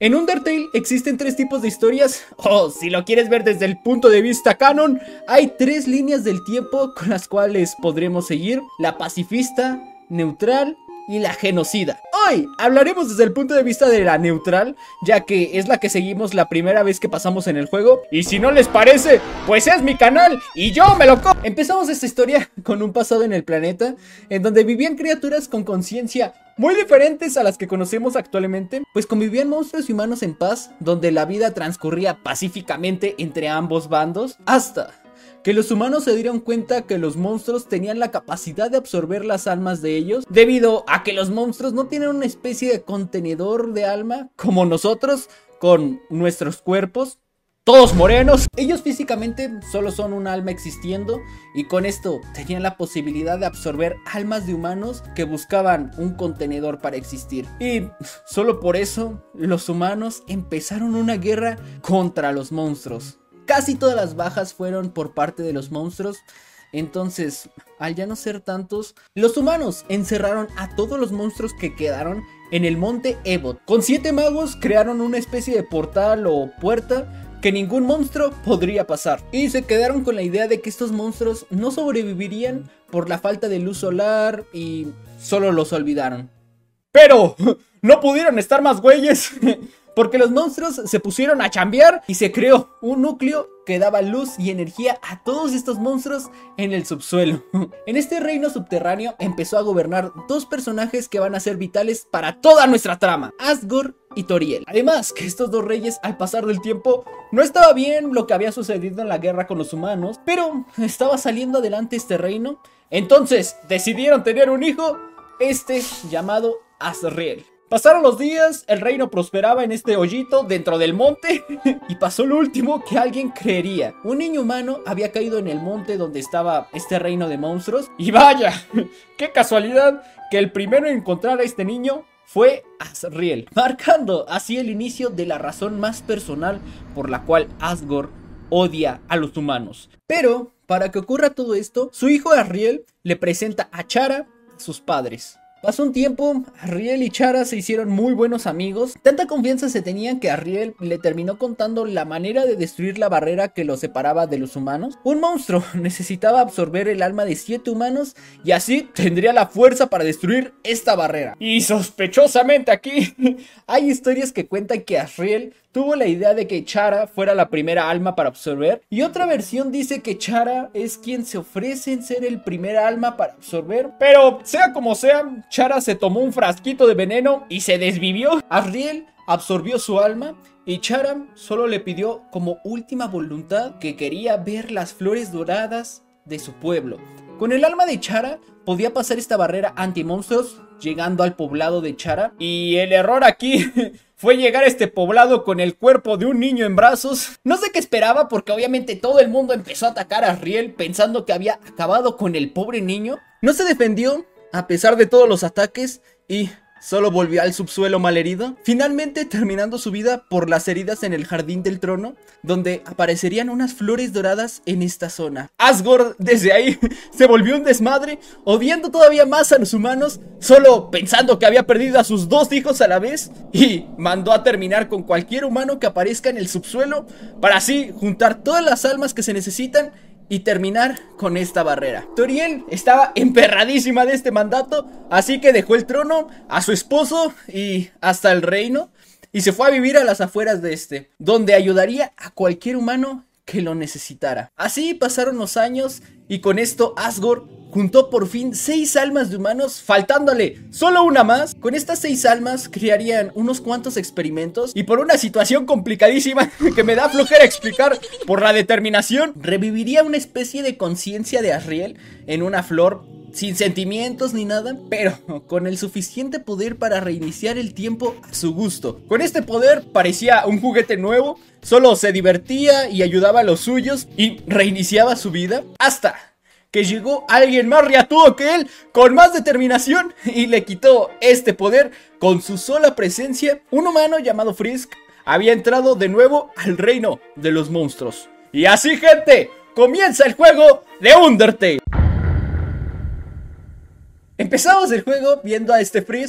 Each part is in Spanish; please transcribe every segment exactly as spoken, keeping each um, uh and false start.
En Undertale existen tres tipos de historias, o si lo quieres ver desde el punto de vista canon, hay tres líneas del tiempo con las cuales podremos seguir: la pacifista, neutral y la genocida. Hoy hablaremos desde el punto de vista de la neutral, ya que es la que seguimos la primera vez que pasamos en el juego. Y si no les parece, pues es mi canal y yo me lo co... Empezamos esta historia con un pasado en el planeta, en donde vivían criaturas con conciencia muy diferentes a las que conocemos actualmente, pues convivían monstruos y humanos en paz, donde la vida transcurría pacíficamente entre ambos bandos, hasta que los humanos se dieron cuenta que los monstruos tenían la capacidad de absorber las almas de ellos, debido a que los monstruos no tienen una especie de contenedor de alma como nosotros, con nuestros cuerpos todos morenos. Ellos físicamente solo son un alma existiendo, y con esto tenían la posibilidad de absorber almas de humanos que buscaban un contenedor para existir. Y solo por eso los humanos empezaron una guerra contra los monstruos. Casi todas las bajas fueron por parte de los monstruos. Entonces, al ya no ser tantos, los humanos encerraron a todos los monstruos que quedaron en el monte Ebot. Con siete magos crearon una especie de portal o puerta que ningún monstruo podría pasar, y se quedaron con la idea de que estos monstruos no sobrevivirían por la falta de luz solar, y solo los olvidaron. Pero no pudieron estar más güeyes, porque los monstruos se pusieron a chambear y se creó un núcleo que daba luz y energía a todos estos monstruos en el subsuelo. En este reino subterráneo empezó a gobernar dos personajes que van a ser vitales para toda nuestra trama: Asgore y Toriel. Además que estos dos reyes, al pasar del tiempo, no estaba bien lo que había sucedido en la guerra con los humanos, pero estaba saliendo adelante este reino. Entonces decidieron tener un hijo, este llamado Asriel. Pasaron los días, el reino prosperaba en este hoyito dentro del monte, y pasó lo último que alguien creería. Un niño humano había caído en el monte donde estaba este reino de monstruos, y vaya, qué casualidad que el primero en encontrar a este niño fue Asriel, marcando así el inicio de la razón más personal por la cual Asgore odia a los humanos. Pero para que ocurra todo esto, su hijo Asriel le presenta a Chara a sus padres. Pasó un tiempo, Asriel y Chara se hicieron muy buenos amigos. Tanta confianza se tenían que Asriel le terminó contando la manera de destruir la barrera que los separaba de los humanos. Un monstruo necesitaba absorber el alma de siete humanos, y así tendría la fuerza para destruir esta barrera. Y sospechosamente aquí hay historias que cuentan que Asriel tuvo la idea de que Chara fuera la primera alma para absorber, y otra versión dice que Chara es quien se ofrece en ser el primer alma para absorber. Pero sea como sea, Chara se tomó un frasquito de veneno y se desvivió. Asriel absorbió su alma, y Chara solo le pidió como última voluntad que quería ver las flores doradas de su pueblo. Con el alma de Chara podía pasar esta barrera anti-monstruos, llegando al poblado de Chara. Y el error aquí fue llegar a este poblado con el cuerpo de un niño en brazos. No sé qué esperaba, porque obviamente todo el mundo empezó a atacar a Asriel pensando que había acabado con el pobre niño. No se defendió a pesar de todos los ataques y solo volvió al subsuelo malherido, finalmente terminando su vida por las heridas en el jardín del trono, donde aparecerían unas flores doradas en esta zona. Asgore desde ahí se volvió un desmadre, odiando todavía más a los humanos, solo pensando que había perdido a sus dos hijos a la vez, y mandó a terminar con cualquier humano que aparezca en el subsuelo, para así juntar todas las almas que se necesitan y terminar con esta barrera. Toriel estaba emperradísima de este mandato, así que dejó el trono, a su esposo y hasta el reino, y se fue a vivir a las afueras de este, donde ayudaría a cualquier humano que lo necesitara. Así pasaron los años, y con esto Asgore juntó por fin seis almas de humanos, faltándole solo una más. Con estas seis almas crearían unos cuantos experimentos, y por una situación complicadísima que me da flojera explicar por la determinación, reviviría una especie de conciencia de Asriel en una flor, sin sentimientos ni nada, pero con el suficiente poder para reiniciar el tiempo a su gusto. Con este poder parecía un juguete nuevo, solo se divertía y ayudaba a los suyos y reiniciaba su vida, hasta que llegó alguien más riatudo que él, con más determinación, y le quitó este poder con su sola presencia. Un humano llamado Frisk había entrado de nuevo al reino de los monstruos. Y así, gente, comienza el juego de Undertale. Empezamos el juego viendo a este Frisk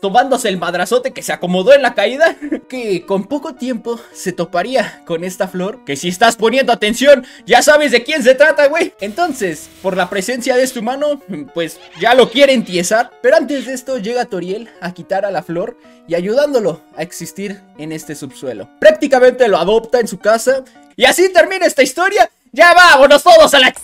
tomándose el madrazote que se acomodó en la caída, que con poco tiempo se toparía con esta flor, que si estás poniendo atención ya sabes de quién se trata, güey. Entonces, por la presencia de este humano, pues ya lo quiere entiesar, pero antes de esto llega Toriel a quitar a la flor y ayudándolo a existir en este subsuelo. Prácticamente lo adopta en su casa y así termina esta historia. ¡Ya vámonos todos a la...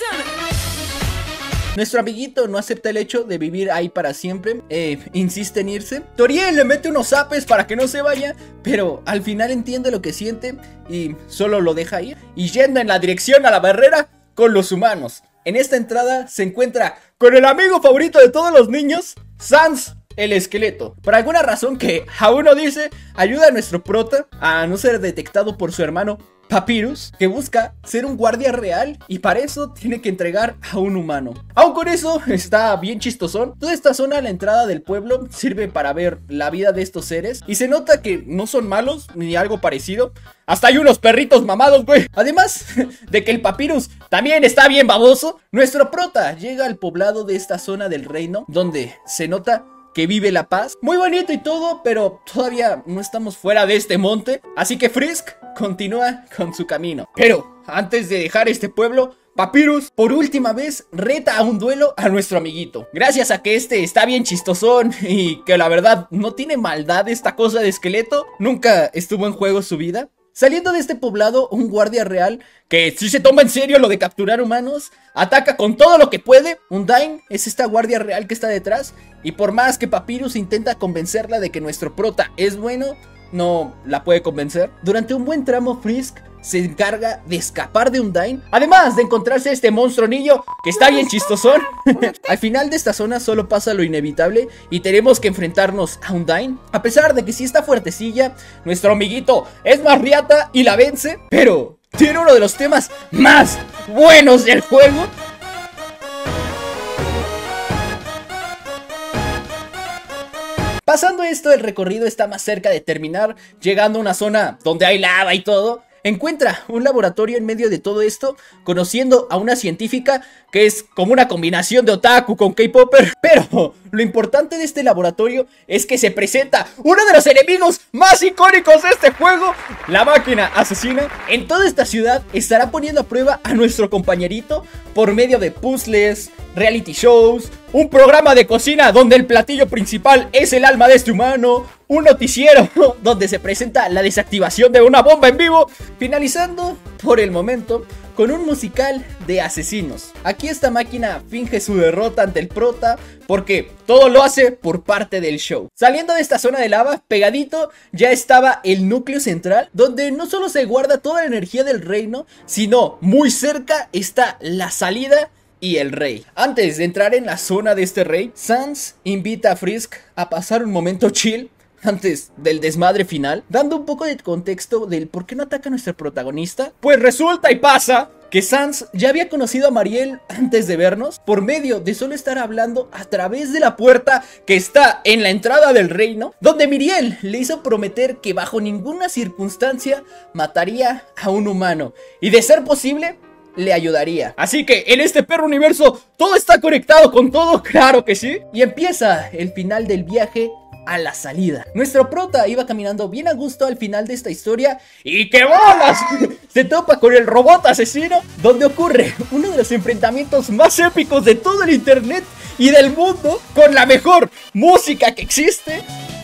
Nuestro amiguito no acepta el hecho de vivir ahí para siempre, eh, insiste en irse. Toriel le mete unos zapes para que no se vaya, pero al final entiende lo que siente y solo lo deja ir. Y yendo en la dirección a la barrera con los humanos. En esta entrada se encuentra con el amigo favorito de todos los niños, Sans el esqueleto. Por alguna razón que aún no dice, ayuda a nuestro prota a no ser detectado por su hermano Papyrus, que busca ser un guardia real y para eso tiene que entregar a un humano. Aún con eso está bien chistosón. Toda esta zona a la entrada del pueblo sirve para ver la vida de estos seres y se nota que no son malos ni algo parecido. Hasta hay unos perritos mamados, güey. Además de que el Papyrus también está bien baboso, nuestro prota llega al poblado de esta zona del reino donde se nota que vive la paz. Muy bonito y todo, pero todavía no estamos fuera de este monte. Así que Frisk continúa con su camino. Pero antes de dejar este pueblo, Papyrus por última vez reta a un duelo a nuestro amiguito. Gracias a que este está bien chistosón y que la verdad no tiene maldad esta cosa de esqueleto, nunca estuvo en juego su vida. Saliendo de este poblado, un guardia real, que si se toma en serio lo de capturar humanos, ataca con todo lo que puede. Undyne es esta guardia real que está detrás, y por más que Papyrus intenta convencerla de que nuestro prota es bueno, no la puede convencer. Durante un buen tramo, Frisk se encarga de escapar de Undyne, además de encontrarse a este monstruo niño que está bien chistosón. Al final de esta zona solo pasa lo inevitable y tenemos que enfrentarnos a Undyne. A pesar de que sí está fuertecilla, nuestro amiguito es más riata y la vence, pero tiene uno de los temas más buenos del juego. Pasando esto, el recorrido está más cerca de terminar, llegando a una zona donde hay lava y todo. Encuentra un laboratorio en medio de todo esto, conociendo a una científica que es como una combinación de otaku con K-popper. Pero lo importante de este laboratorio es que se presenta uno de los enemigos más icónicos de este juego, la máquina asesina. En toda esta ciudad estará poniendo a prueba a nuestro compañerito por medio de puzzles, reality shows, un programa de cocina donde el platillo principal es el alma de este humano, un noticiero donde se presenta la desactivación de una bomba en vivo, finalizando por el momento con un musical de asesinos. Aquí esta máquina finge su derrota ante el prota porque todo lo hace por parte del show. Saliendo de esta zona de lava, pegadito ya estaba el núcleo central, donde no solo se guarda toda la energía del reino, sino muy cerca está la salida y el rey. Antes de entrar en la zona de este rey, Sans invita a Frisk a pasar un momento chill antes del desmadre final, dando un poco de contexto del por qué no ataca a nuestro protagonista. Pues resulta y pasa que Sans ya había conocido a Mariel antes de vernos, por medio de solo estar hablando a través de la puerta que está en la entrada del reino, donde Miriel le hizo prometer que bajo ninguna circunstancia mataría a un humano y de ser posible le ayudaría. Así que en este perro universo todo está conectado con todo, claro que sí. Y empieza el final del viaje a la salida. Nuestro prota iba caminando bien a gusto al final de esta historia y ¡qué bolas! Se topa con el robot asesino, donde ocurre uno de los enfrentamientos más épicos de todo el internet y del mundo, con la mejor música que existe.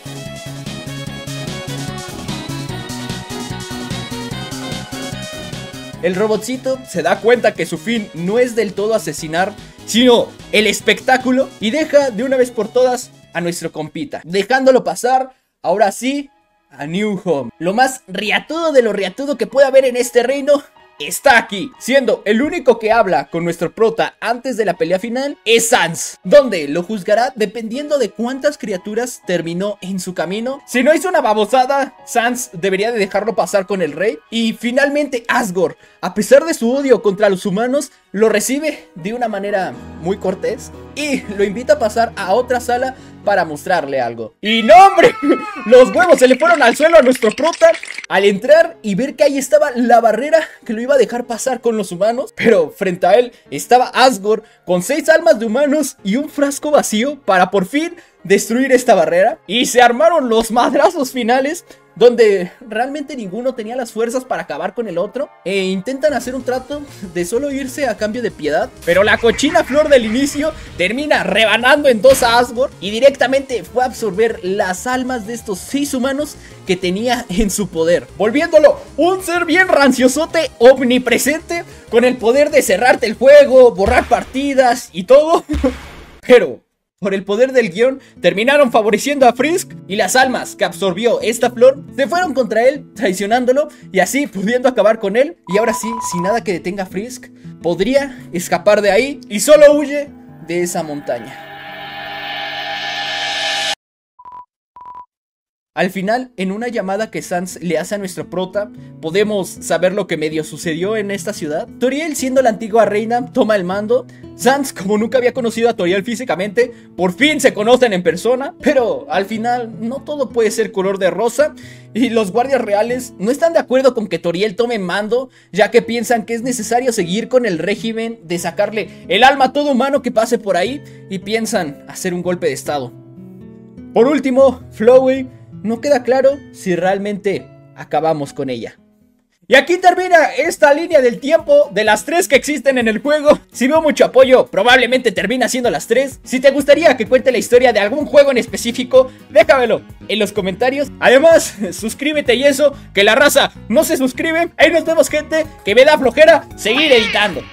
El robotcito se da cuenta que su fin no es del todo asesinar, sino el espectáculo, y deja de una vez por todas a nuestro compita, dejándolo pasar, ahora sí, a New Home. Lo más riatudo de lo riatudo que puede haber en este reino está aquí, siendo el único que habla con nuestro prota antes de la pelea final es Sans, donde lo juzgará dependiendo de cuántas criaturas terminó en su camino. Si no hizo una babosada, Sans debería de dejarlo pasar con el rey. Y finalmente Asgore, a pesar de su odio contra los humanos, lo recibe de una manera muy cortés y lo invita a pasar a otra sala para mostrarle algo. ¡Y no, hombre! Los huevos se le fueron al suelo a nuestro prota al entrar y ver que ahí estaba la barrera que lo iba a dejar pasar con los humanos. Pero frente a él estaba Asgore con seis almas de humanos y un frasco vacío para por fin destruir esta barrera. Y se armaron los madrazos finales, donde realmente ninguno tenía las fuerzas para acabar con el otro, e intentan hacer un trato de solo irse a cambio de piedad. Pero la cochina flor del inicio termina rebanando en dos a Asgore y directamente fue a absorber las almas de estos seis humanos que tenía en su poder, volviéndolo un ser bien ranciosote, omnipresente, con el poder de cerrarte el juego, borrar partidas y todo. Pero por el poder del guión, terminaron favoreciendo a Frisk, y las almas que absorbió esta flor se fueron contra él, traicionándolo y así pudiendo acabar con él. Y ahora sí, sin nada que detenga a Frisk, podría escapar de ahí y solo huye de esa montaña. Al final, en una llamada que Sans le hace a nuestro prota, podemos saber lo que medio sucedió en esta ciudad. Toriel, siendo la antigua reina, toma el mando. Sans, como nunca había conocido a Toriel físicamente, por fin se conocen en persona. Pero al final, no todo puede ser color de rosa, y los guardias reales no están de acuerdo con que Toriel tome mando, ya que piensan que es necesario seguir con el régimen de sacarle el alma a todo humano que pase por ahí, y piensan hacer un golpe de estado. Por último, Flowey, no queda claro si realmente acabamos con ella. Y aquí termina esta línea del tiempo de las tres que existen en el juego. Si veo mucho apoyo, probablemente termina siendo las tres. Si te gustaría que cuente la historia de algún juego en específico, déjamelo en los comentarios. Además, suscríbete y eso, que la raza no se suscribe. Ahí nos vemos, gente, que me da flojera seguir editando.